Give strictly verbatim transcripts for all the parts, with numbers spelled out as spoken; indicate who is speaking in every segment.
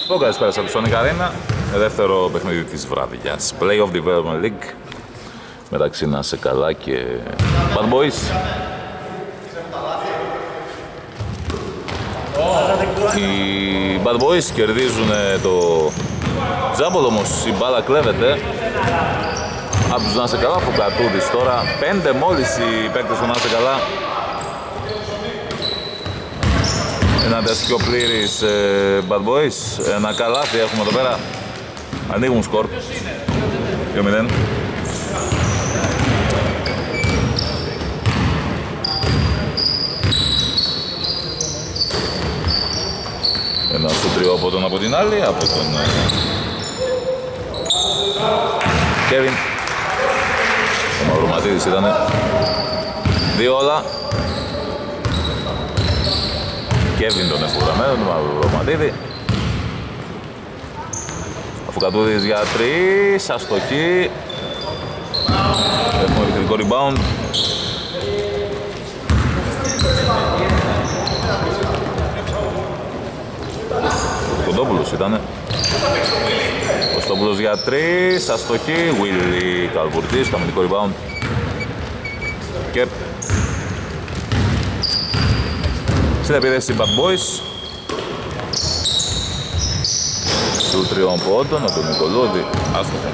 Speaker 1: Λοιπόν, καλησπέρα από το Sonic Arena. Δεύτερο παιχνίδι της βραδιάς. Play of Development League. Μεταξύ Να Σε Καλά και Bad Boys. Οι Bad Boys κερδίζουν το τζάμπολ, όμως η μπάλα κλέβεται από τους Να Σε Καλά. Φουκατούδης τώρα. Πέντε μόλις οι παίκτες του Να Σε Καλά. Ένα αντιαστικό πλήρης ε, Bad Boys. Ένα καλάθι έχουμε εδώ πέρα. Ανοίγουν σκορ. δύο μηδέν. Ένα στο τριόποδον από την άλλη, από τον Κέβιν. Ο Μαυροματίδης ήτανε. Δύο όλα. Κέβιν τον εφογραμμένο, τον Μαυροματίδη. Φουκατούδης για τρεις, αστοχή. Έχουμε επιθετικό rebound. Κοντόπουλος ήτανε. Κωστόπουλος για τρεις, αστοχή. Willy Καλβουρτής, το αμυντικό rebound. Και στην επίδεση Bad Boys. Του τριών πόντων από τον Νικολούδη, άστοχα.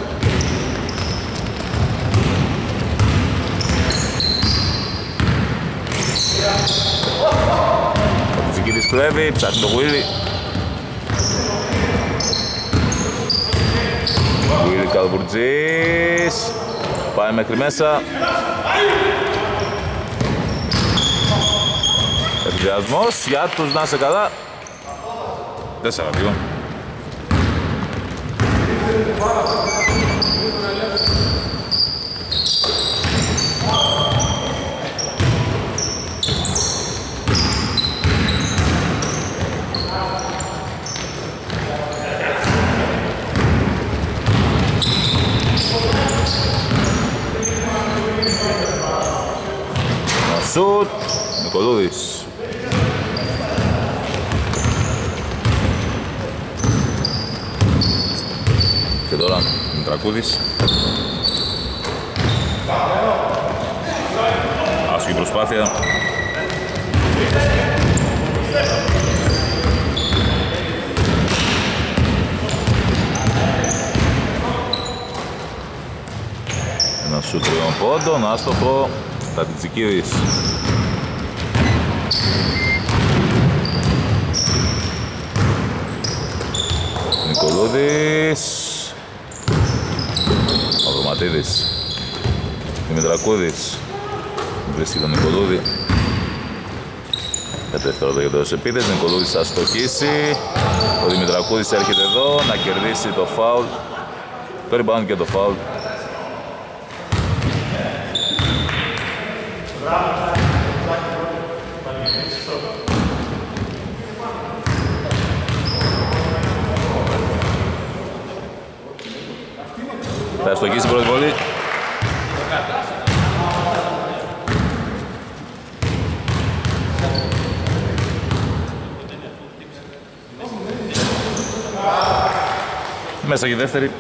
Speaker 1: Ο Τιτσικίδης κλέβει, ψάχνει το Willy. Willy Καλβουρτζής. Πάει μέχρι μέσα. Ευδιασμός για τους Να Σε Καλά. τέσσερα δύο. Σουτ, Νικολούδης. Και τώρα Μητρακούδης. Άσχη προσπάθεια. Ένα σουτ τριών πόντων, άστοχο. Τατιτζικίδης. Νικολούδης. Μαυροματίδης. Δημητρακούδης. Βρίσκει τον Νικολούδη. πέντε δευτερόλεπτα για το επίθεση. Νικολούδης θα στοχίσει. Ο Δημητρακούδης έρχεται εδώ να κερδίσει το φάουλ. Το rebound και το φάουλ. Θα στοχίσει πρώτη βολή. Μέσα και δεύτερη.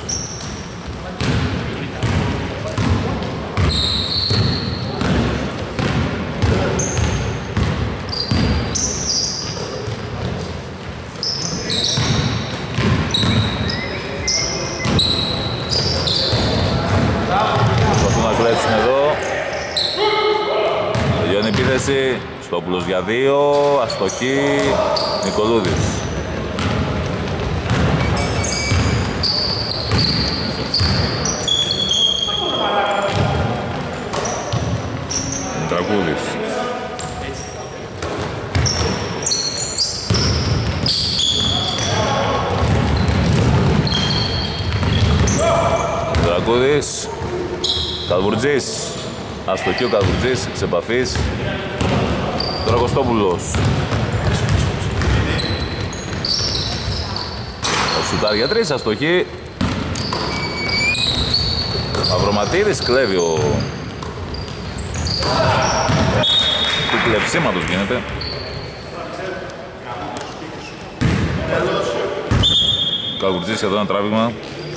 Speaker 1: Στόπουλος για δύο, αστοχή, Νικολούδης. Μητρακούδης. Μητρακούδης. Καλβουρτζής. Αστοχή ο Καλβουρτζής, εξ επαφής. Τώρα Κωστόπουλος. Ο σουτάρ για τρεις, αστοχή. Μαυροματίδης κλέβει ο... του κλεψίματος γίνεται. Καλβουρτζής εδώ ένα τράβηγμα.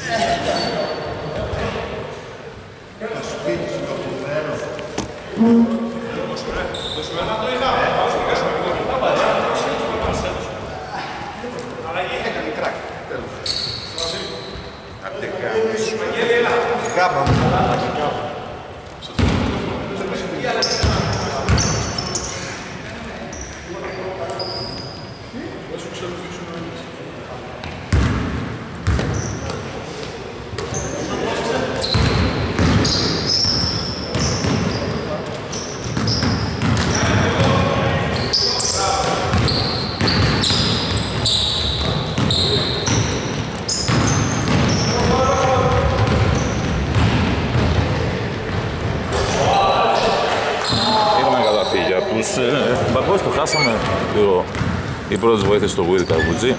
Speaker 1: Bad Boys το χάσαμε οι πρώτες βοήθειες στο Will Καλβουρτζή.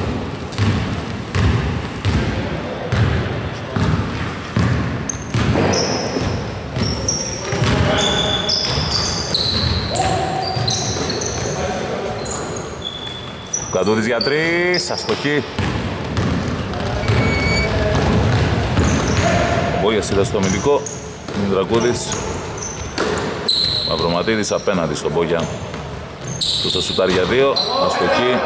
Speaker 1: Κατούδης για τρεις, αστοχή. Ο Μπόγιας είδα στο αμυντικό, Μινδρακούδης. Μαυροματίδης απέναντι στον Μπόγια. Του στο σουτάρ για δύο, αστοχή.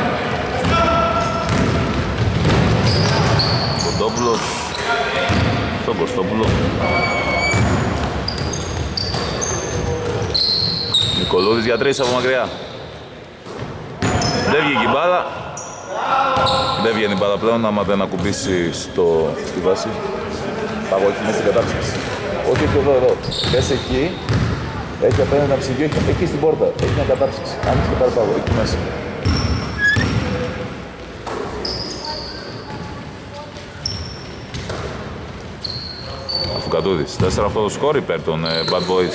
Speaker 1: Κοντόπουλος στον Κωστόπουλο. Νικολούδης για τρεις από μακριά. Δεν βγήκε η μπάλα. Δεν βγαίνει η μπάλα πλέον, άμα δεν ακουμπήσει στο, στη βάση. Πάγω εκεί μέσα στην κατάψυξη. Όχι και εδώ, εδώ. Πες εκεί. Έχει απέναντι ένα ψυγείο, έχει εκεί στην πόρτα. Έχει μια κατάψυξη. Άνοιξε και πάρει πάγω, εκεί μέσα. Αφουκατούδης. τέσσερα αυτό το σκόρ υπέρ των ε, Bad Boys.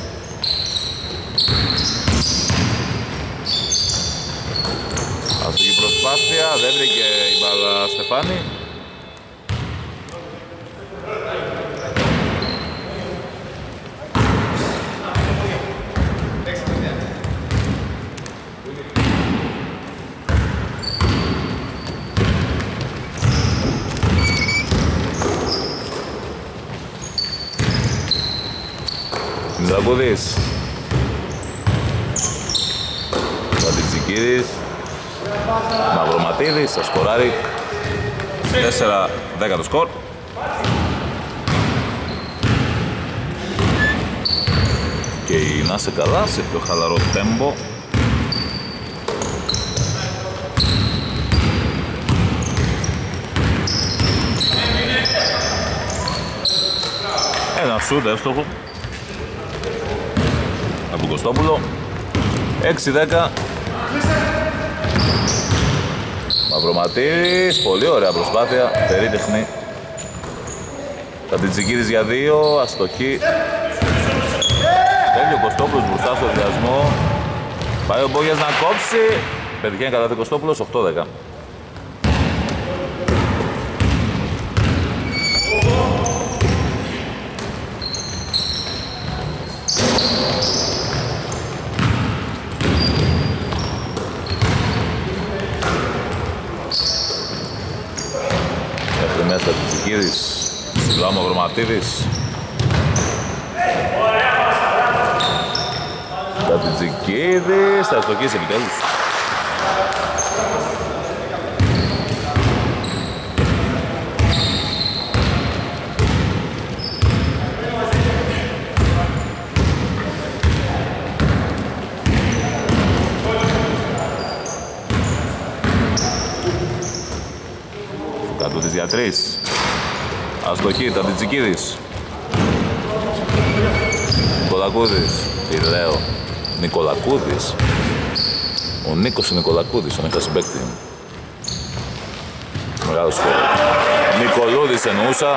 Speaker 1: Αστική προσπάθεια, δεν βρήκε η μπάλα Στεφάνη. Μινδρακούδης. Βατιτζικίδης. Μαυροματίδης, θα σκοράρει. τέσσερα δέκα το σκορ. Και η να είσαι καλά σε πιο χαλαρό τέμπο. Ένα σούτ εύστοχο από τον Κωστόπουλο. έξι δέκα. Μαυροματίδης, πολύ ωραία προσπάθεια, περίτεχνη. Ταντιτζικίδης για δύο, αστοχή. Τέλειο ο Κωστόπουλος μπροστά στο διασμό. Πάει ο Μπόγιας να κόψει. Πετυχαίνει κατά τον Κωστόπουλος, οκτώ δέκα. Ταντιτζικίδης, ψηλά Μαυροματίδης. Ταντιτζικίδης, θα αστοχίσει επιτέλους. Φουκατούδης για τρεις. Αστοχή, Ταντιτζικίδης. Νικολακούδης, τι λέω, Νικολακούδης. Ο Νίκος Νικολακούδης, τον είχα συμπαίκτη. Μεγάλο σκορ. Νικολούδης εννοούσα.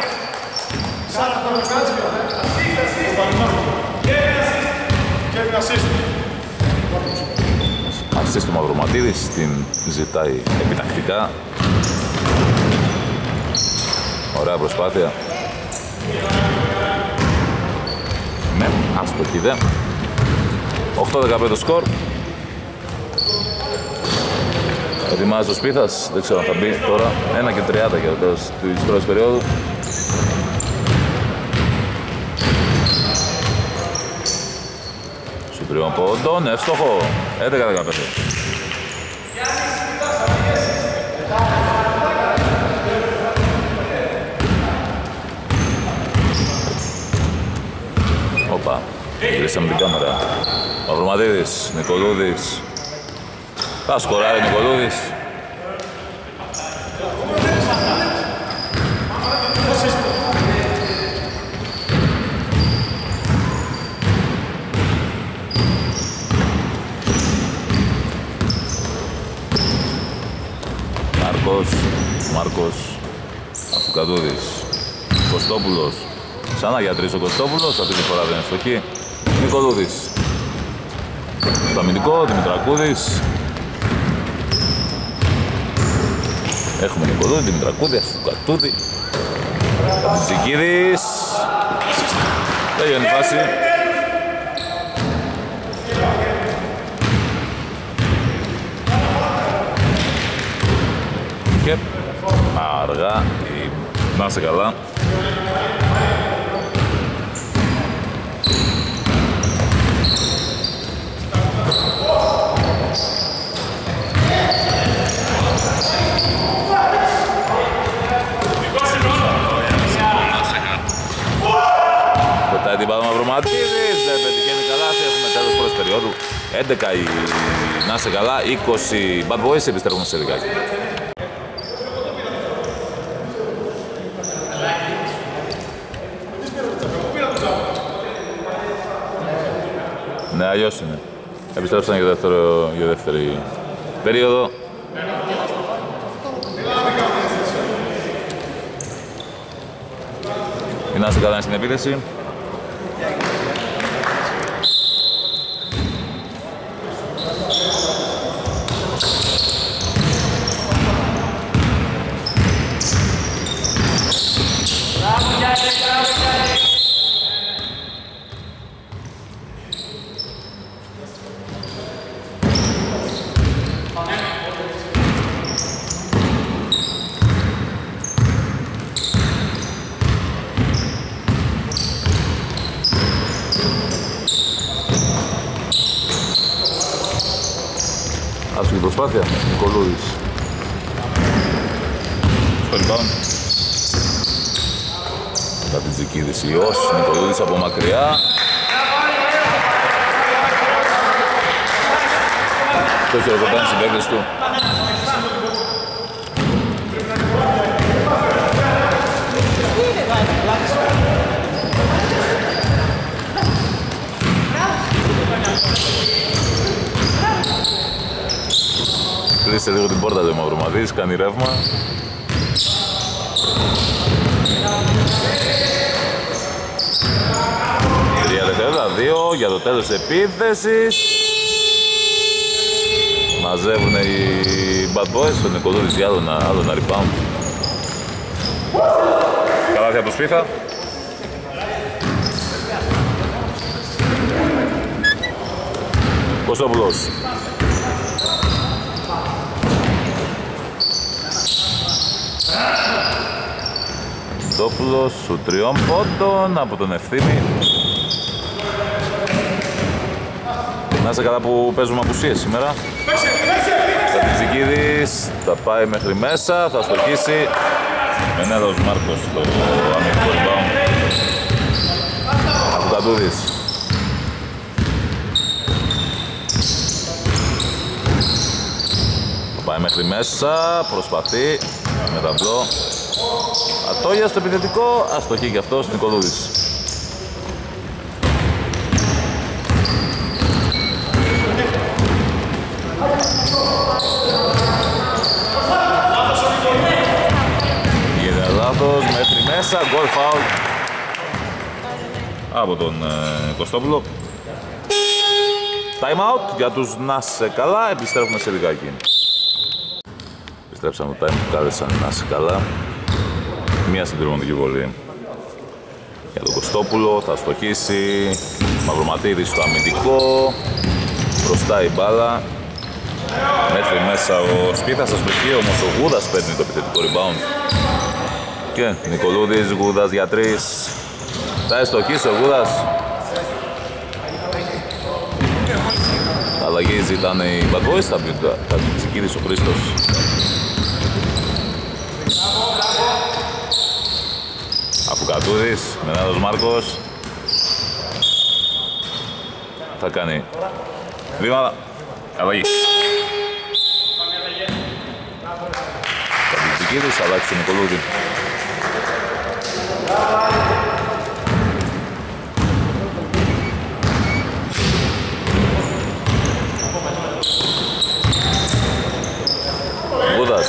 Speaker 1: Ασίστ του Μαυροματίδης, την ζητάει επιτακτικά. Ωραία προσπάθεια. Ναι, άστοχη δε. οκτώ δεκαπέντε σκορ. Ετοιμάζει ο Σπίθας, δεν ξέρω αν θα μπει τώρα. ένα και τριάντα για το τέλος της πρώτης περίοδου. Σου τριών πόντων, εύστοχο, έντεκα δεκαπέντε. Οπα, γυρίσαμε την κάμερα. Μαυροματίδης, Νικολούδης. Θα σκοράρει ο Νικολούδης. Μάρκος, Μάρκος, Αφουκαδούδης, Κωστόπουλος. Ξανά για τρεις ο Κωστόπουλος, αυτή τη φορά δεν είναι στοχή. Νικολούδης. Στο αμυντικό, Δημητρακούδης. Έχουμε Νικολούδη, Δημητρακούδη, Αφουκατούδη. Ζικίδης. Τελειώνει η φάση. Και αργά, να είσαι καλά. Πετάει την μπάλα Μαυροματίδης, δεν πετυχαίνει καλά, έχουμε τέλος πρώτης περίοδου. έντεκα η να είσαι καλά, είκοσι Bad Boys, επιστρέφουμε σε λιγάκι. Ναι, αλλιώς είναι. Επιστρέψαν για, δεύτερο, για δεύτερη περίοδο. Η να είσαι καλά στην επίθεση. Άσχη προσπάθεια, Νικολούδης. Στο rebound. Κατιτζικίδης Ιός, Νικολούδης από μακριά. Το χειροκροτάνε στις παίκτες του. Κλείστε λίγο την πόρτα του Μαυροματίδης, κάνει ρεύμα. Τρία δευτερόλεπτα, δύο για το τέλος της επίθεσης. Μαζεύουν οι Bad Boys, ο Νικολούδης για άλλο ένα rebound. Καλάθι από το Σπίθα. Κωστόπουλος. Κωστόπουλος σου τριών πόντων από τον Ευθύμη. Να είσαι καλά που παίζουμε απουσίες σήμερα. Κατιτζικίδης θα πάει μέχρι μέσα, θα στοχίσει. Μενέδος Μάρκος στο αμυντικό rebound. Αφουκατούδης. Θα πάει μέχρι μέσα, προσπαθεί με ταμπλό. Ατόγια στο επιθετικό, αστοχή και αυτός, Νικολούδης. Γίνεται λάθος, μέχρι μέσα, γκολ φάουλ από τον ε, Κωστόπουλο. Time out για τους να σε καλά, επιστρέφουμε σε λιγάκι. Επιστρέψαμε το time που κάλεσαν να σε καλά. Μία συντηρηματική βολή για τον Κωστόπουλο, θα στοχίσει. Μαυροματίδης στο αμυντικό, μπροστά η μπάλα. Μέχρι μέσα ο Σπίθας αστοχή, όμως ο Γούδας παίρνει το επιθετικό rebound. Και Νικολούδης, Γούδας για τρεις. Θα εστοχίσει ο Γούδας. Αλλαγή ζητάνε οι Bad Boys, θα Τσικίδης ο Χρήστος. Αφουκατούδης, Μενάδος Μάρκος. Θα κάνει βήματα. Αλλαγή. Τσικίδης, αλλάξει τον Νικολούδη. Γούδας.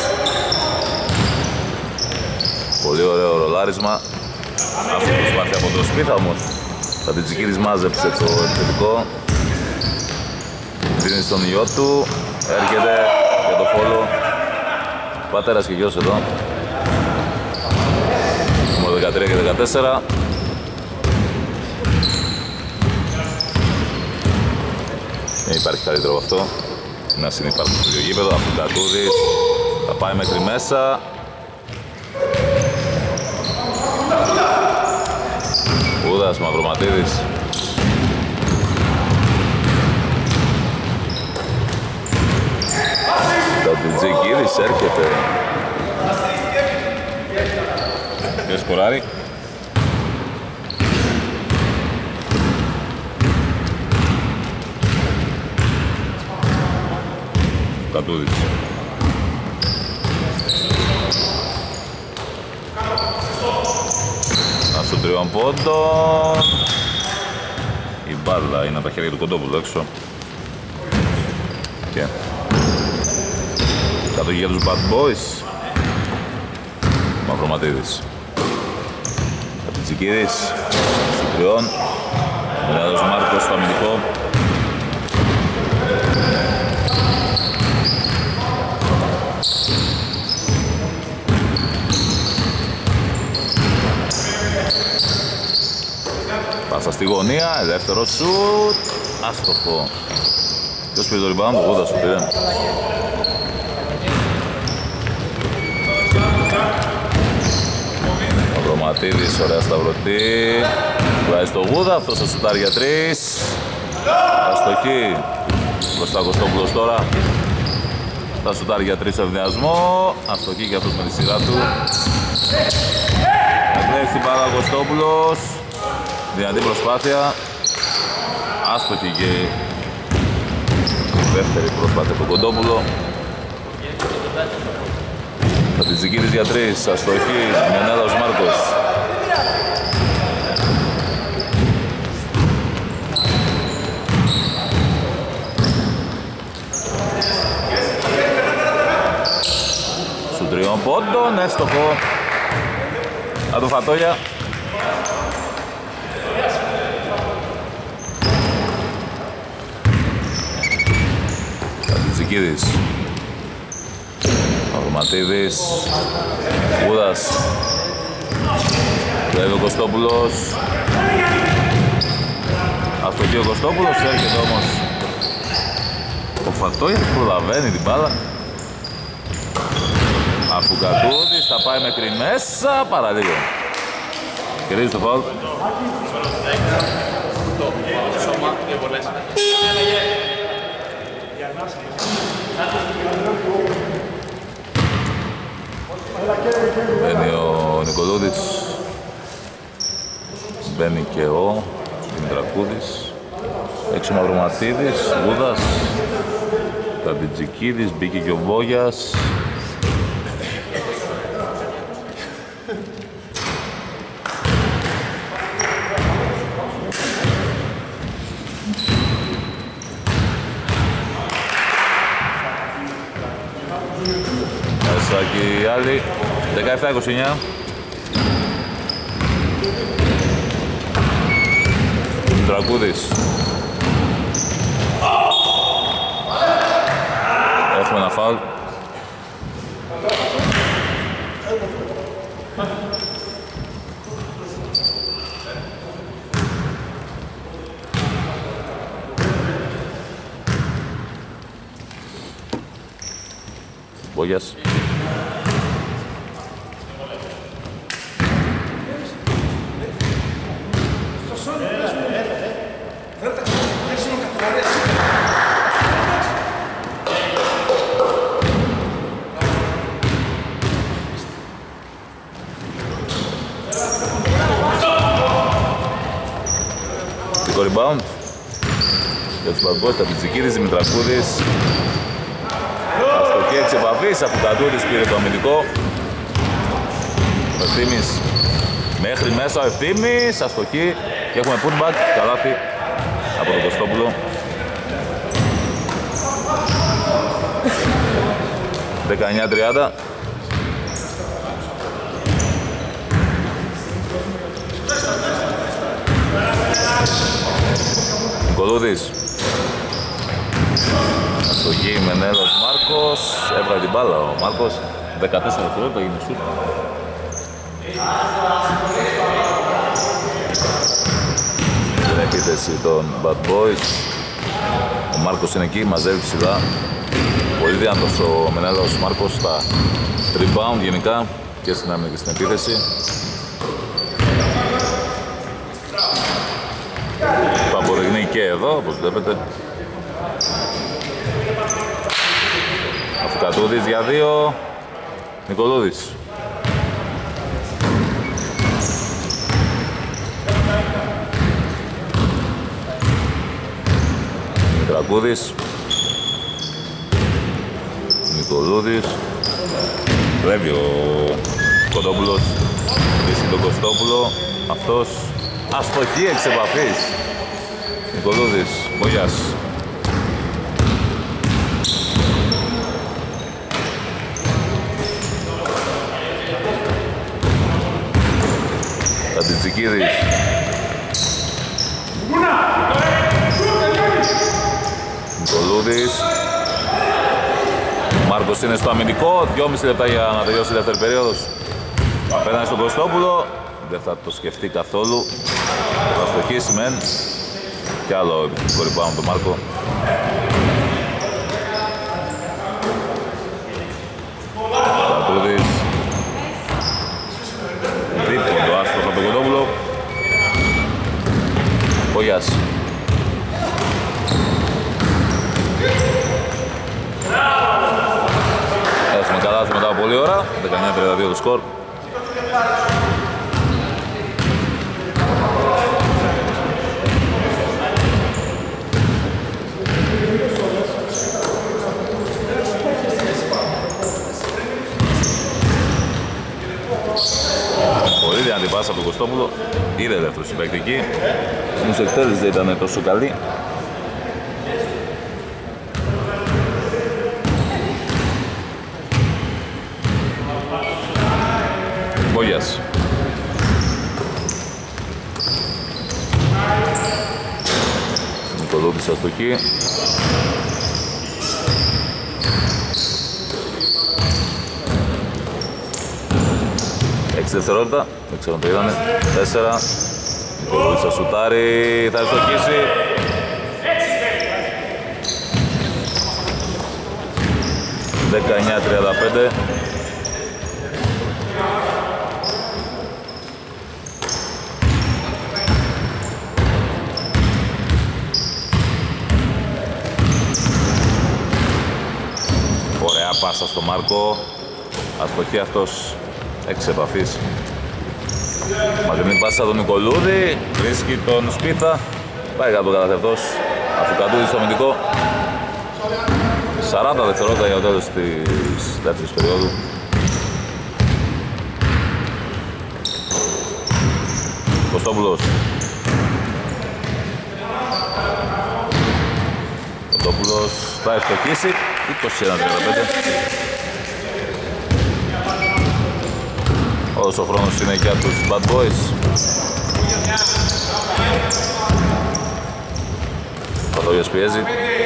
Speaker 1: Πολύ ωραίο ρολάρισμα. Αυτό το σπάθει από το Σπίθα όμως. Θα την Τσικίδης μάζεψε το επιθετικό. Δίνει στον γιο του. Έρχεται για το φόλο. Πατέρας και γιος εδώ. Νούμερο δεκατρία και δεκατέσσερα. Δεν υπάρχει καλύτερο από αυτό. Να συνυπάρχουν στο ίδιο γήπεδο. Αφουκατούδης. Θα πάει μέχρι μέσα. Γούδας, Μαυροματίδης. Το Τζικίδης έρχεται. Και σκοράρει. Κατούδης. Στο τριών πόντων. Η μπάλα είναι από τα χέρια του Κοντόπουλου έξω. Και κατοχή για τους Bad Boys. Μαυροματίδης. Κατσικίδης. Στο τριών. Μενάδος Μάρκος στο αμυντικό. Πάσα στη γωνία, ελεύθερο σουτ, άστοχο. Ποιος πήρε το rebound, ο Γούδας το πήρε. Μαυροματίδης, ωραία σταυρωτή. Βγάζει στο Γούδα, αυτός θα σουτάρει για τρεις. Αστοχή. Μπροστά Κωστόπουλος τώρα. Θα σουτάρει για τρεις ευδιασμό. Αστοχή και αυτός με τη σειρά του. Εμπνεύει την μπάλα Κωστόπουλος. Δυνατή προσπάθεια. Άστοχη και δεύτερη προσπάθεια του Κοντόπουλο. Θα την Τσικίδης για τρεις. Αστοχή. Μενάδος Μάρκος. Σου τριών πόντων. Έστοχο. Από το Φατόλια. Τσικίδης. Μαυροματίδης. Γούδας. Βλέπει ο Κωστόπουλος. Αστοχή ο Κωστόπουλος, έρχεται όμως ο Φατόγιας, προλαβαίνει την μπάλα. Αφουκατούδης, θα πάει μέχρι μέσα, παραλίγο. Κερδίζει το φάουλ. Μπαίνει ο Νικολούδης. Μπαίνει και ο Δημητρακούδης. Έξω ο Μαυροματίδης, Γούδας. Ταντιτζικίδης, μπήκε και ο Βόγιας. Μέσα και οι άλλοι. δεκαεπτά είκοσι εννιά. Δημητρακούδης. Έχουμε ένα φάουλ. Μπόγιας. Το rebound για τους Bad Boys, Ταπιτζικίδης, Δημητρακούδης. Αστοχή εξ επαφής, Αφουκατούδης πήρε το αμυντικό. Ο Ευθύμης μέχρι μέσα, ο Ευθύμης, αστοχή και έχουμε putback, καλάθι από τον Κωστόπουλο. δεκαεννιά τριάντα. Νικολούδης. Αστοχή, Μενέλος, Μάρκος. Έβγαλε την μπάλα ο Μάρκος. δεκατέσσερα δευτερόλεπτα έγινε σουτ. Την επίθεση των Bad Boys. Ο Μάρκος είναι εκεί, μαζεύει ψηλά. Πολύ διάντος ο Μενέλος Μάρκος στα rebound γενικά και στην άμυνα και στην επίθεση. Είναι και εδώ, όπως βλέπετε. Αφουκατούδης για δύο. Νικολούδης. Δημητρακούδης. Νικολούδης. Βλέπει ο Κοντόπουλος. Βρίσκει τον Κωστόπουλο. Αυτός αστοχή εξ επαφής. Νικολούδης, Μπογιάς. Τατιτζικίδης. Νικολούδης. Μάρκος είναι στο αμυντικό, δυόμιση λεπτά για να τελειώσει η δεύτερη περίοδος. Απέναντι στον Κωστόπουλο, δεν θα το σκεφτεί καθόλου. Θα στοχίσει μεν. Κι άλλο επιθυμικό rebound τον Μάρκο. Πατρούδης. Δίποντο άστοχο από τον Κοντόπουλο. Μπογιάς. Έχουμε καλάθι μετά από πολλή ώρα. δεκαεννιά τριάντα δύο το σκορ. Πολύ δυνατή πάσα από τον Κωστόπουλο. Είδε δεύτερο συμπαίκτικη. Όμως η εκτέλεση δεν ήταν τόσο καλή. Μπόγιας. Νικολούδης αστοχή. έξι δευτερόλεπτα, δεν ξέρω αν το είδανε. τέσσερα. Νικολούδης θα σουτάρει, θα ευστοχίσει. δεκαεννιά τριάντα πέντε. Ωραία πάσα στο Μάρκο. Αστοχή αυτός εξ επαφής. Μακρινή πάσα τον Νικολούδη. Βρίσκει τον Σπίθα. Πάει κάτω κατά αυτός. Αφουκατούδης στο αμυντικό. σαράντα δευτερόλεπτα για το τέλος της δεύτερης περίοδου. Κωστόπουλος. Κωστόπουλος θα ευστοχίσει. είκοσι ένα τριάντα πέντε. Όλος ο χρόνος είναι για τους Bad Boys. Παδόγιας πιέζει.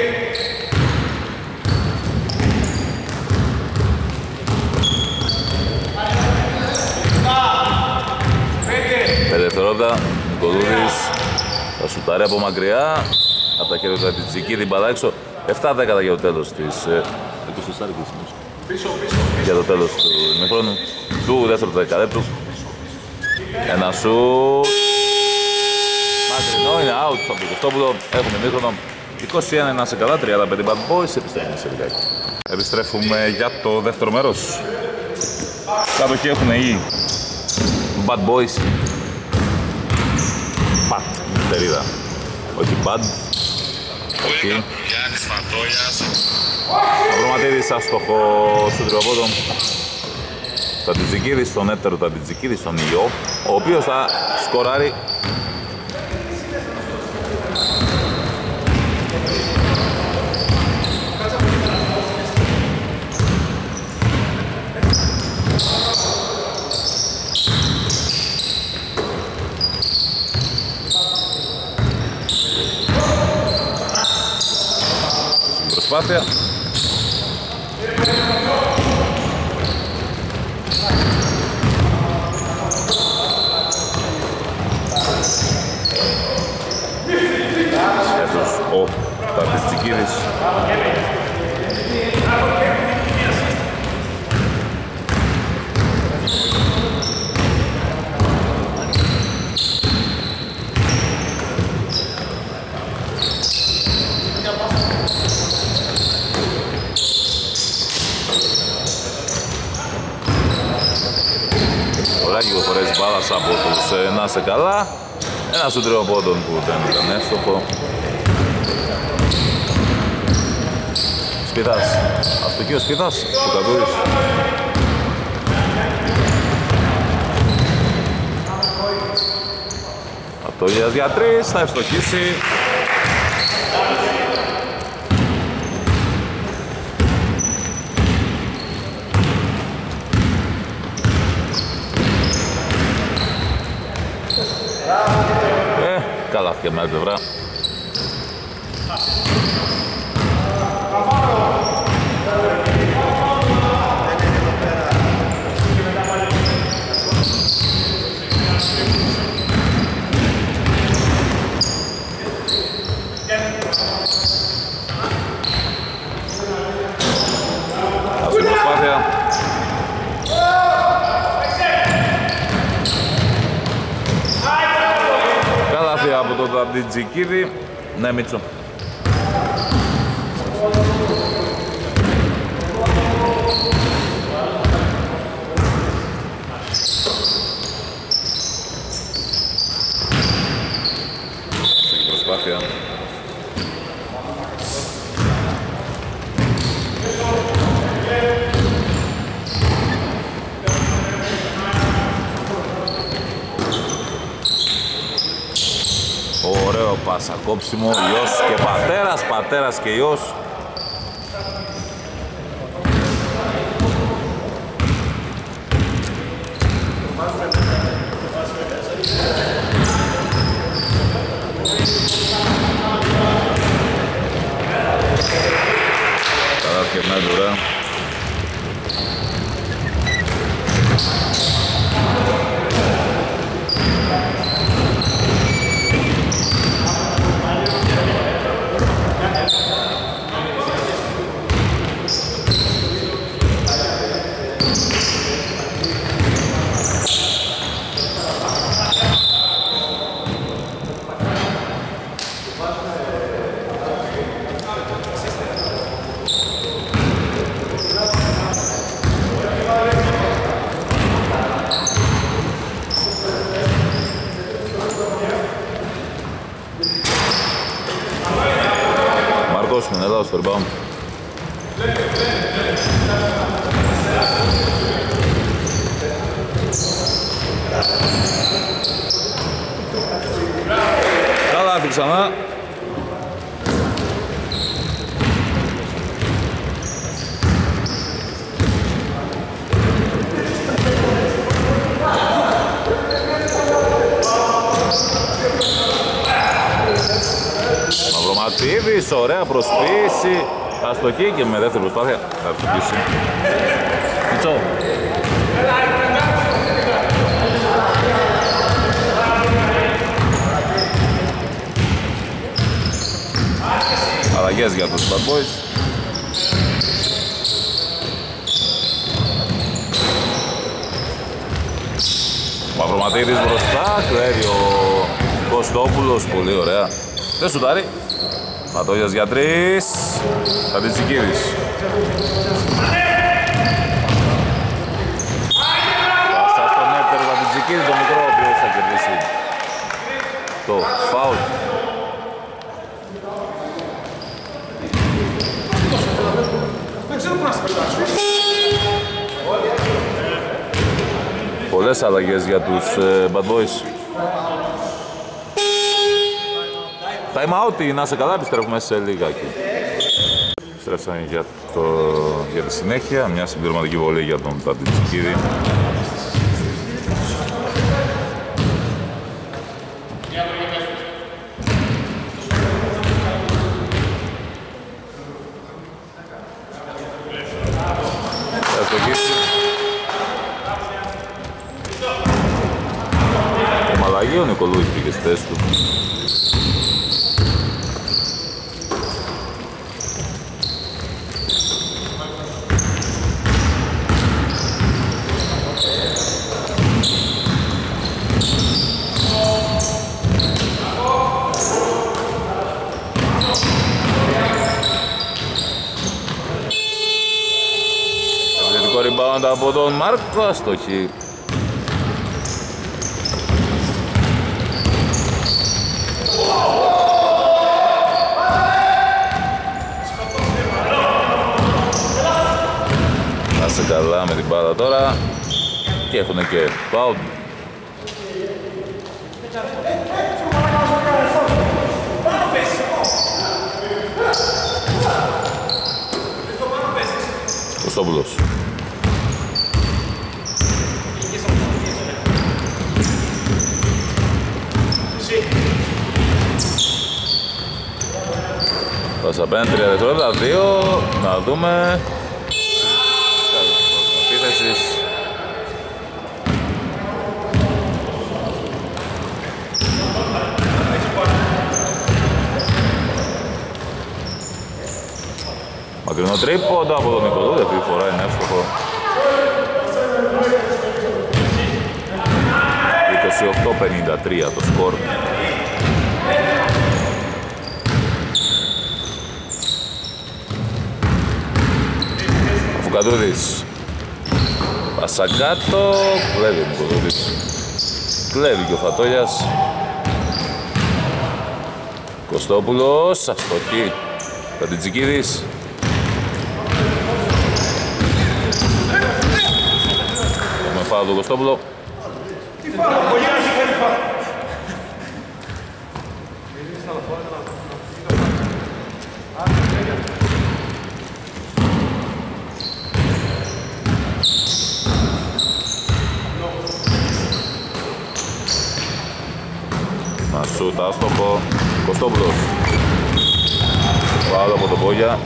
Speaker 1: Πέντε δευτερόλεπτα. Νικολούδης θα σουτάρει από μακριά. Από τα χέρια του Τατιτζικίδη μπαλά έξω. επτά δέκα για το τέλος της είκοσι τέσσερα. για το τέλος του ημιχρόνου, του δεύτερου δεκαλέπτου. Ένα σουτ μακρινό, είναι out από τον Κωστόπουλο. Έχουμε ημίχρονο είκοσι ένα, να σε καλά, τριάντα πέντε Bad Boys. Επιστρέφουμε σε λιγάκι. Επιστρέφουμε για το δεύτερο μέρος. Κατοχή έχουν οι Bad Boys. Bad, τερίδα. Όχι Bad. Όχι. Αβρωματίδης άστοχο στον τριοπόδο. Τατιτζικίδης στον έτερο, Τατιτζικίδης στον Ιώ, ο οποίος θα σκοράρει. Προσπάθεια. Έτος ο Τατιτζικίδης. Ωραία κυκλοφορές μπάλας από τους ε, να σε καλά. Ένα σου τριοπόντων που δεν ήταν εύστοχο. Σπίτας, αστοχή ο Σπίτας, του Κατούρης. Ατολίας για τρεις, θα ευστοχίσει. Ε, καλά και με άλλη πλευρά. Αυτή η προσπάθεια. Καλάθι από τον Τατιτζικίδη. Ναι, Μίτσο. Αυτή η προσπάθεια. Ωραίο πάσα, κόψιμο, γιος και πατέρας, πατέρας και γιος. Καλά και μια δουλειά. Μαρκός Μενέλαος στο rebound. Καλά, ξανά. Μαυροματίδης, ωραία προσποίηση. Αστοχή και με δεύτερη προσπάθεια θα αστοχίσει. Μίτσο. Αλλαγές για τους Bad Boys. Μαυροματίδης μπροστά, κλέβει ο Κωστόπουλος, πολύ ωραία. Δεν σουτάρει. Φατόγιας για τρεις. Τατζικίδης. Πάσα στον έπτερο Τατζικίδη, το μικρό, ο οποίος θα κερδίσει το φάουλ. Πολλές αλλαγές για τους uh, Bad Boys. Time out, να σε καλά, επιστρέφουμε σε λιγάκι. Επιστρέψαμε για, το, για τη συνέχεια, μια συμπληρωματική βολή για τον Τατζικίδη. Ο Νικολούης πήγε στη θέση του. Επιθετικό rebound από τον Μάρκο, αστοχή. Καλά με την μπάλα τώρα και έχουν και foul. Κωστόπουλος. Πάσα πέντε, τρία δευτερόλεπτα, δύο, να δούμε. Μακρινό τρίποντο από τον Νικολού, δεύτερη φορά είναι εύστοχο. είκοσι οκτώ πενήντα τρία το σκορ. Φουκατούδης. Πασαγκάτο, κλέβει ο Νικολούδης. Κλέβει και ο Φατόγιας. Κωστόπουλος, αστοχή. Τατζικίδης. Έχουμε φάουλ τον Κωστόπουλο. Να σούτ, άστοχο. Κωστόπουλος. Φάουλ από τον Πόγια.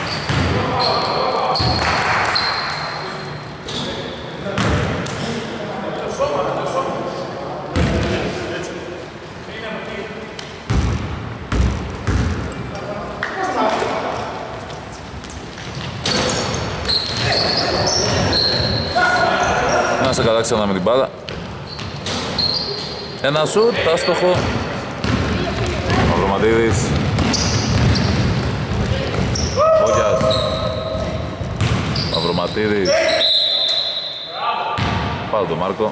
Speaker 1: Να σε καλά ξανά με την μπάλα. Ένα σουτ, άστοχο. Μαυροματίδης. Πόγιας. Μαυροματίδης. Πάω τον Μάρκο.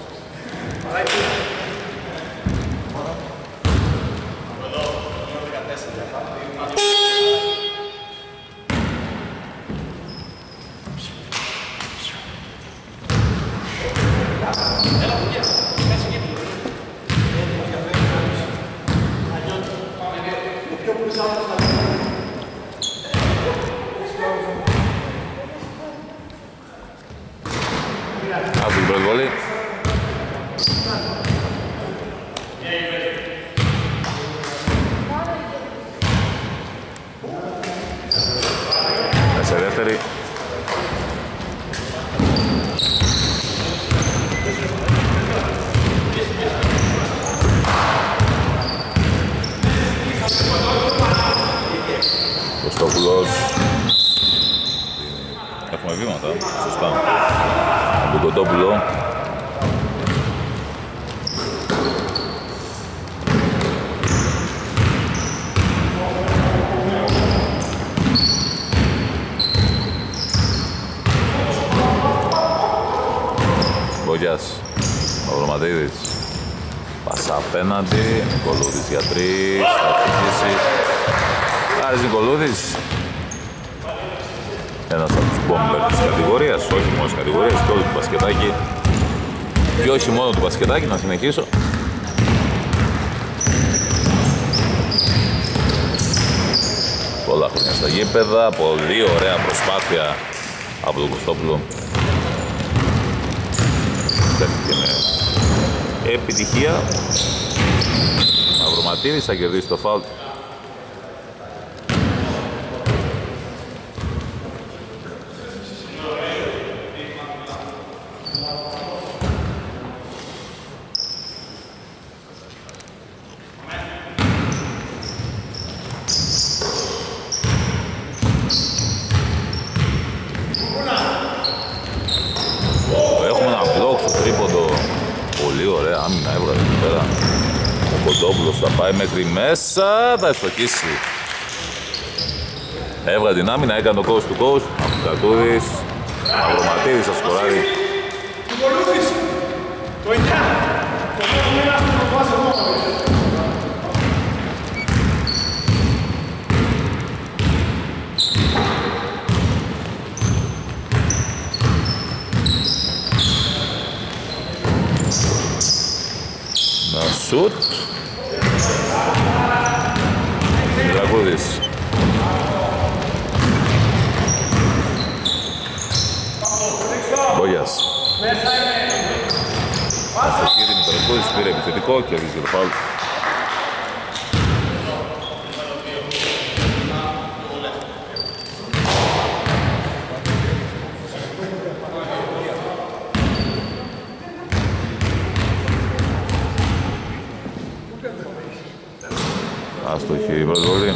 Speaker 1: Αυτή την πρώτη βολή. Σε δεύτερη. Κωστόπουλος. Έχουμε βήματα, σωστά. Από τον Κοντόπουλο. Μπογιάς, Μαυροματίδης. Πάσα απέναντι, Νικολούδης για τρεις, θα ευτυχίσει. Άρης Νικολούδης. Ένας από τους μπόμπερ της κατηγορίας, όχι μόνο της κατηγορίας, και όλου του μπασκετάκι. Και όχι μόνο του μπασκετάκι, να συνεχίσω. Πολλά χρόνια στα γήπεδα, πολύ ωραία προσπάθεια από τον Κωστόπουλο. Πέφτηκε με επιτυχία. Μαυροματίδης θα κερδίσει το φάουλ. Θα πάει μέχρι μέσα, θα ευστοχίσει. Έβγαλε την άμυνα, έκανε το coast to coast. Αποκατούδης, Μαυροματίδης θα σκοράρει. Να σουτ. Δρακούδης. Μπόγιας. Στο κύριε Μητρακούδης πήρε επιθετικό και έβγαζε το φάουλ. Άστοχη η προσβολή.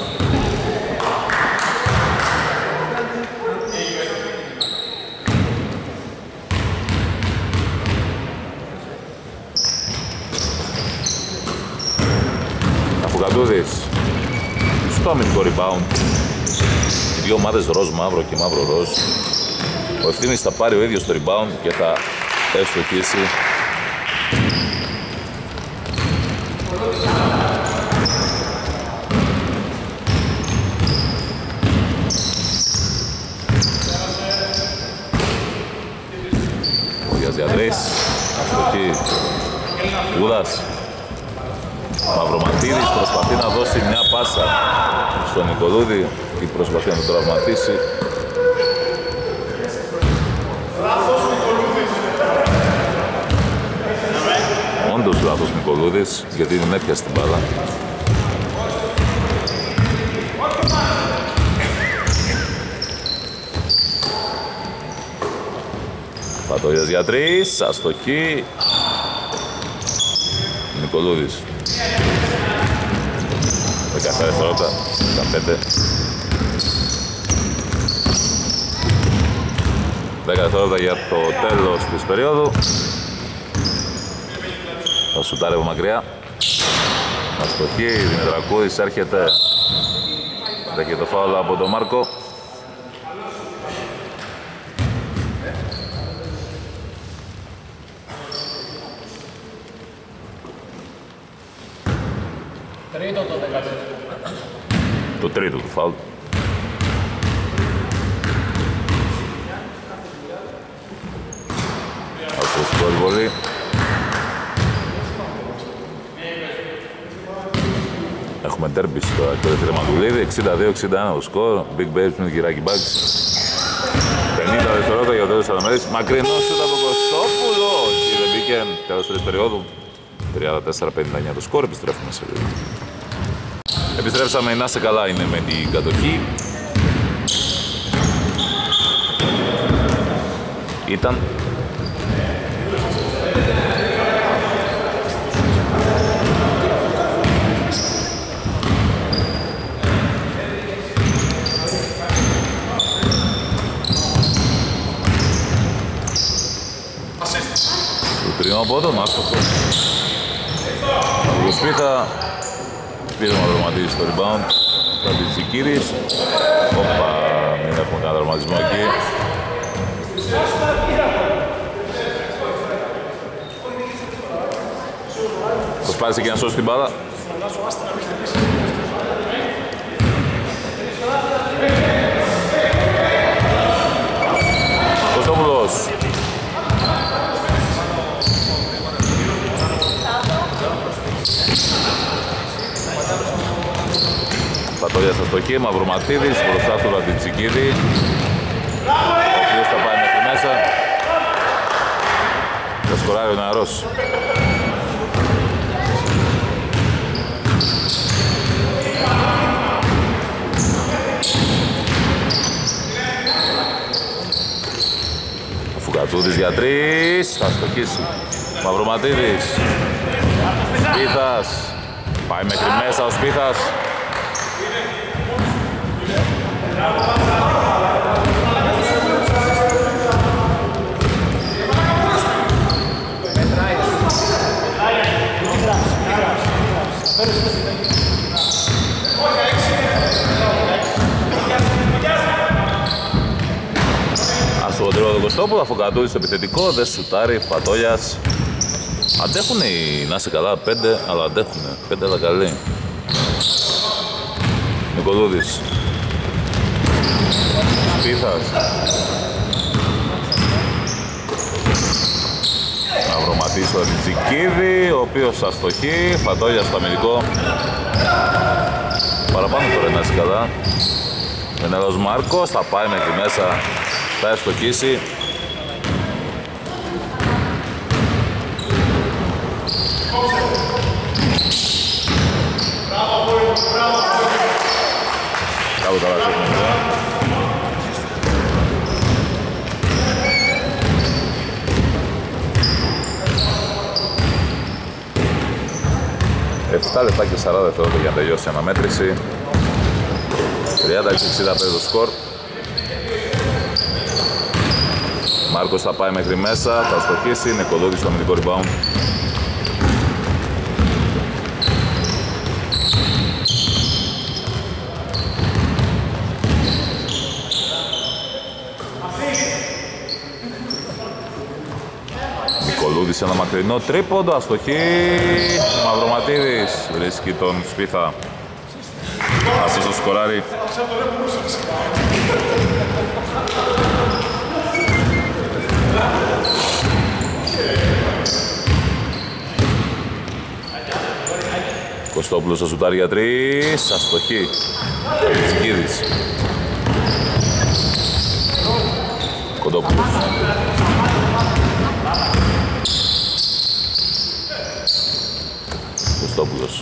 Speaker 1: Αφουκαντούδης στο αμυντικό rebound. Οι δύο ομάδες ροζ μαύρο και μαύρο ροζ. Ο Ευθύμης θα πάρει ο ίδιος το rebound και θα ευστοχίσει. Για τρεις, αστοχή Κούδας. Μαυροματίδης προσπαθεί να δώσει μια πάσα στον Νικολούδη και προσπαθεί να τον τραυματίσει. Όντως λάθος Νικολούδης, γιατί δεν έπιασε την μπάλα. Πατώγιας για τρεις, αστοχή. Νικολούδης. δεκαεπτά δευτερόλεπτα, δεκαπέντε. δέκα δευτερόλεπτα για το τέλος της περίοδου. Θα σουτάρει από μακριά. Αστοχή, Δημητρακούδης έρχεται. Δέχεται το φάουλ από τον Μάρκο.
Speaker 2: Τρίτο το δεκαπέντε.
Speaker 1: Το τρίτο του φάουλ. Αστοχικό βολή. Έχουμε ντέρμπι στο Εκπαιδευτήρια Μαντουλίδη. εξήντα δύο εξήντα ένα το σκορ. Big Babes με γυράκι Bugs. πενήντα δευτερόλεπτα για το τέλος της αναμέρης. Μακρινό σούτ από Κωστόπουλο. Όχι, δεν μπήκε. Τέλος τρίτης περίοδου. τριάντα τέσσερα πενήντα εννιά το σκορ. Επιστρέφουμε σε λίγο. Επιστρέψαμε, να είστε καλά είναι με την κατοχή. Ήταν το τρινό από τον άστοχο. Ο Σπίθα πήρε ο Μαυροματίδης στο rebound. Κρατησικύρης. Όπα, μην έχουμε κανένα δραματισμό εκεί. Προσπάθησε και να σώσει την μπάλα. Κωστόπουλος. Πατώλια στα στοχή, Μαυροματίδης μπροστά στο Βαντιτσικίδη, ο οποίος θα πάει μέχρι μέσα. Θα σκοράρει ο νεαρός. Ο Φουκατούδης για τρεις, θα στοχίσει. Μαυροματίδης, Σπίθας, πάει μέχρι μέσα ο Σπίθας. Ας το κοντρόλο του Κωστόπουλου, αφού κατούει στο επιθετικό, δεν σουτάρει, Φατόλιας. Αντέχουν οι, να είσαι καλά, πέντε, αλλά αντέχουν, πέντε αλλά καλή. Νικολούδης. Σπίθας. Μαυροματής ο Ατζικίδη, ο οποίος αστοχεί, Φατόλιας στο αμυντικό. Παραπάνω τώρα να είσαι καλά. Μενέλος Μάρκος θα πάει μέχρι μέσα, θα αστοχίσει. Κάπου τώρα τεχνικά. επτά λεπτά και σαράντα δευτερόλεπτα για να τελειώσει η αναμέτρηση. τριάντα έξι εξήντα πέντε το σκορ. Μάρκος θα πάει μέχρι μέσα, θα στοχίσει, Νικολούδης στο αμυντικό rebound. Νικολούδης ένα μακρινό τρίποντο, αστοχή, Μαυροματίδης βρίσκει τον Σπίθα. Αυτός το σκοράρει. Κωστόπουλος στο σουτάρι για τρεις, αστοχή, Τσικίδης. Κοντόπουλος. Κωστόπουλος.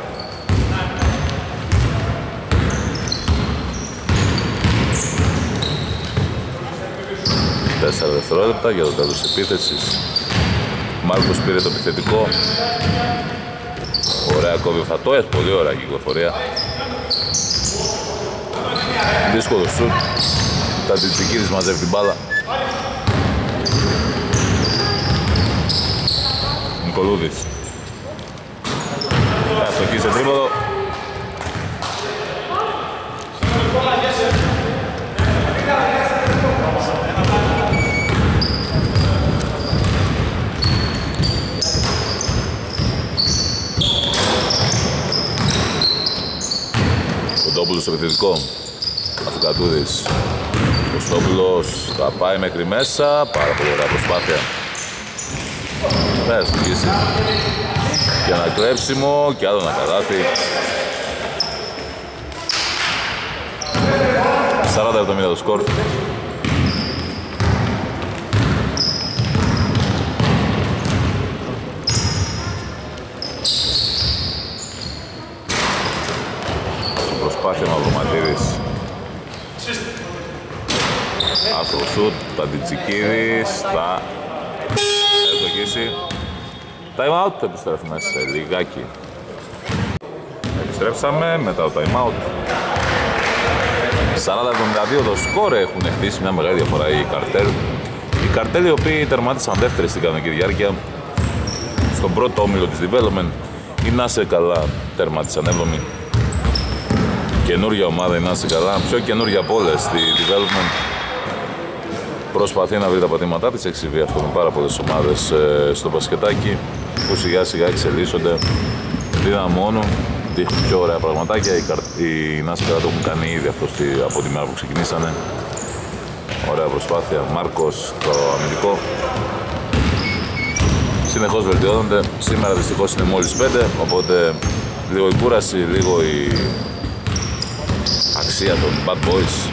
Speaker 1: Τέσσερα δευτερόλεπτα για το τέλος της επίθεσης. Μάρκος πήρε το επιθετικό. Ωραία κόβει ο Φατόιας, πολύ ωραία κυκλοφορία. Δύσκολο σουτ. Τατζικίδης μαζεύει την μπάλα. Νικολούδης. Αστοχή σε τρίποδο. Κοντόπουλος στο επιθετικό. Αφουκατούδης. Κωστόπουλος θα πάει μέχρι μέσα. Πάρα πολύ ωραία προσπάθεια. Θα αστοχίσει. Και ένα κλέψιμο και άλλο ένα καλάθι. σαράντα εβδομήντα το σκορ. Προσπάθεια Μαυροματίδης. Άστρο σουτ, Ταντιτσικίδης θα ευτοχίσει. Time out, επιστρέφουμε σε λιγάκι. Επιστρέψαμε μετά το time out. σαράντα εβδομήντα δύο το σκορ, έχουν χτίσει μια μεγάλη διαφορά οι καρτέλ. Οι καρτέλ οι οποίοι τερμάτισαν δεύτεροι στην κανονική διάρκεια στον πρώτο όμιλο της development. Η Νάσε καλά τερμάτισαν έβδομη. Καινούργια ομάδα η Νάσε καλά, πιο καινούργια από όλες στη development. προσπαθεί να βρει τα πατήματά της, έχει συμβεί αυτό με πάρα πολλές ομάδες ε, στο μπασκετάκι που σιγά σιγά εξελίσσονται, δυναμώνουν, δείχνουν πιο ωραία πραγματάκια. Οι, οι Νάσικα το έχουν κάνει ήδη αυτό στη, από τη μέρα που ξεκινήσανε. Ωραία προσπάθεια, Μάρκος το αμυντικό. Συνεχώς βελτιώνονται, σήμερα δυστυχώς είναι μόλις πέντε, οπότε λίγο η κούραση, λίγο η αξία των Bad Boys.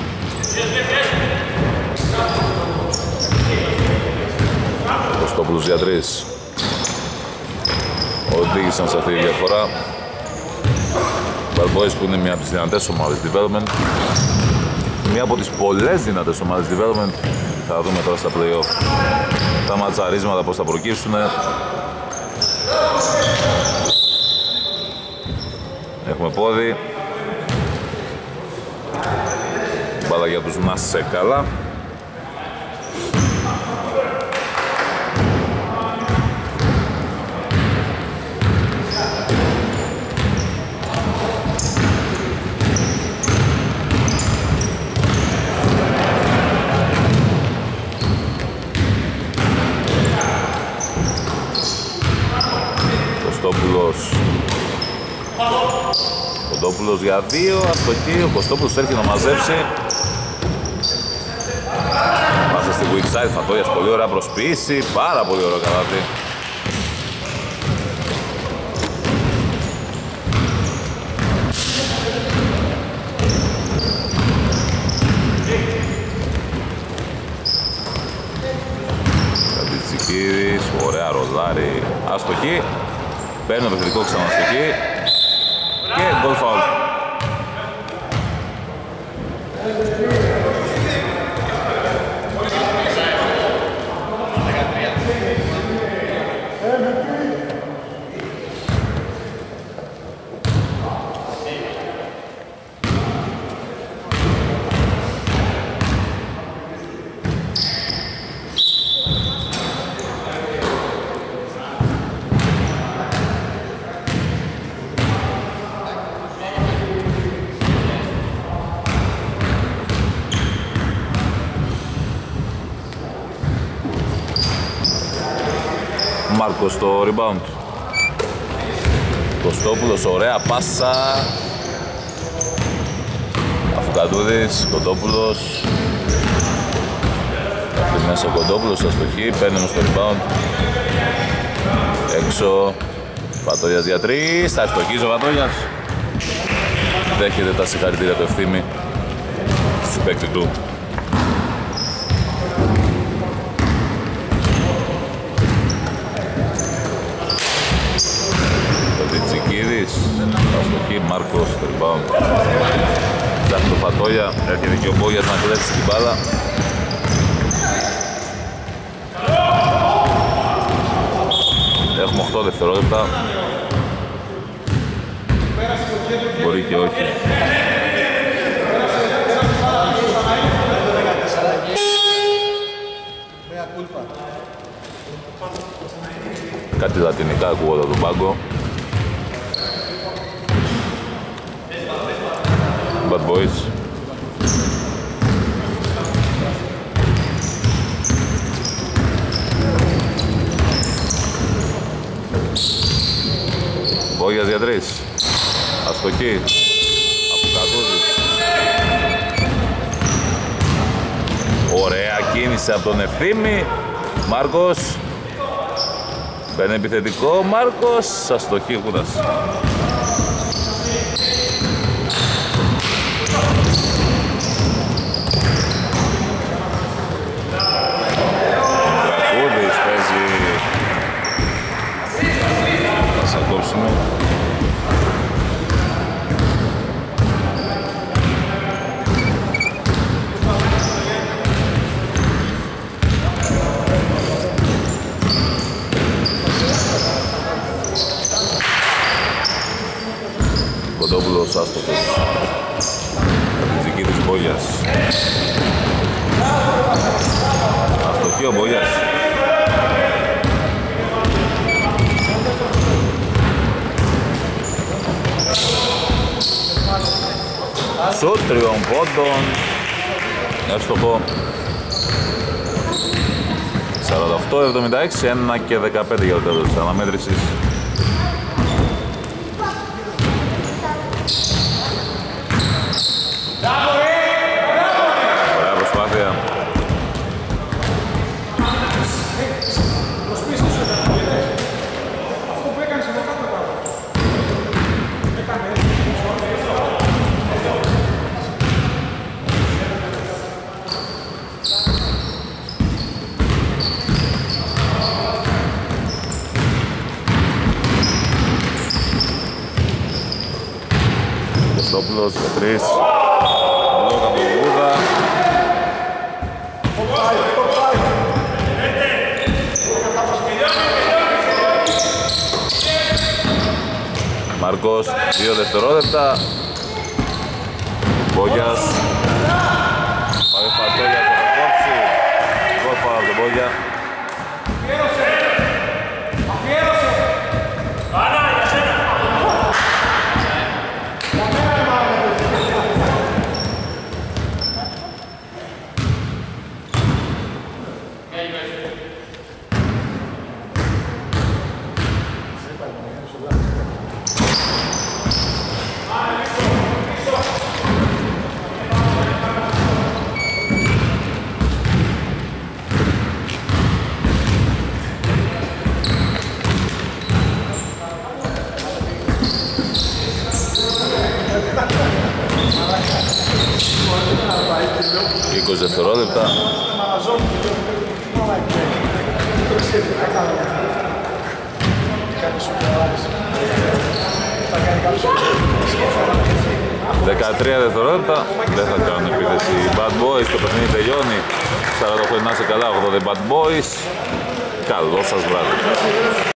Speaker 1: Κωστόπουλος για τρεις. Οδήγησαν σε αυτή τη διαφορά. Bad Boys που είναι μια από τις δυνατές ομάδες development. Μια από τις πολλές δυνατές ομάδες development. Θα δούμε τώρα στα play-off τα ματσαρίσματα πώς θα προκύψουν. Έχουμε πόδι. Μπάλα για τους Νάσικα. Κωστόπουλος. Κοντόπουλος για δύο, αστοχή, ο Κωστόπουλος έρχεται να μαζέψει. Πάσα στη weak side, Φατόγιας, πολύ ωραία προσποίηση, πάρα πολύ ωραίο καλάθι. Κατιτσικίδης, ωραία ρολάρι, αστοχή. Παίρνει το παιχνιδικό ξαναστοχή και goal foul. Μάρκος στο rebound. Κωστόπουλος, ωραία πάσα. Αφουκατούδης, Κοντόπουλος. Αυτή μέσα ο Κοντόπουλος, αστοχή, παίρνει στο rebound. Έξω, Φατόγιας για τρεις, θα αστοχίζει ο Φατόγιας. Δέχεται τα συγχαρητήρια του Ευθύμη στη παίκτη του. Αστοχή, Μάρκος στο rebound. Ψάχνει το Φατόγια, έρχεται και ο Μπόγιας να κλέψει την μπάλα. Έχουμε οκτώ δευτερόλεπτα. Μπορεί και όχι. Κάτι λατινικά ακούγοντα τον πάγκο. Bad Boys. Μπόγιας για τρεις. Αστοχή. Αφουκατούδης. Ωραία κίνηση από τον Ευθύμη. Μάρκος. Μπαίνει επιθετικό. Μάρκος. Αστοχή Κούτας. Κοντόπουλος άστοχος. Δική της Μπόγιας. Αστοχή ο Μπόγιας. Σουτ τριών πόντων. Εύστοχο. οκτώ εβδομήντα έξι, ένα και δεκαπέντε για το τέλος της αναμέτρησης. Ωραία προσπάθεια. Κωστόπουλος με τρεις. Μπλοκ από τον Βούδα. Μαρκός, δύο δευτερόλεπτα. Μπόγιας. Πάει φατό για το κόψει. Γκολ φάουλ από τον Μπόγια. είκοσι δευτερόλεπτα. δεκατρία δευτερόλεπτα. Δεν θα κάνουν επίθεση οι Bad Boys. Το παιχνίδι τελειώνει. σαράντα οκτώ, να είσαι καλά, ογδόντα Bad Boys. Καλό σας βράδυ.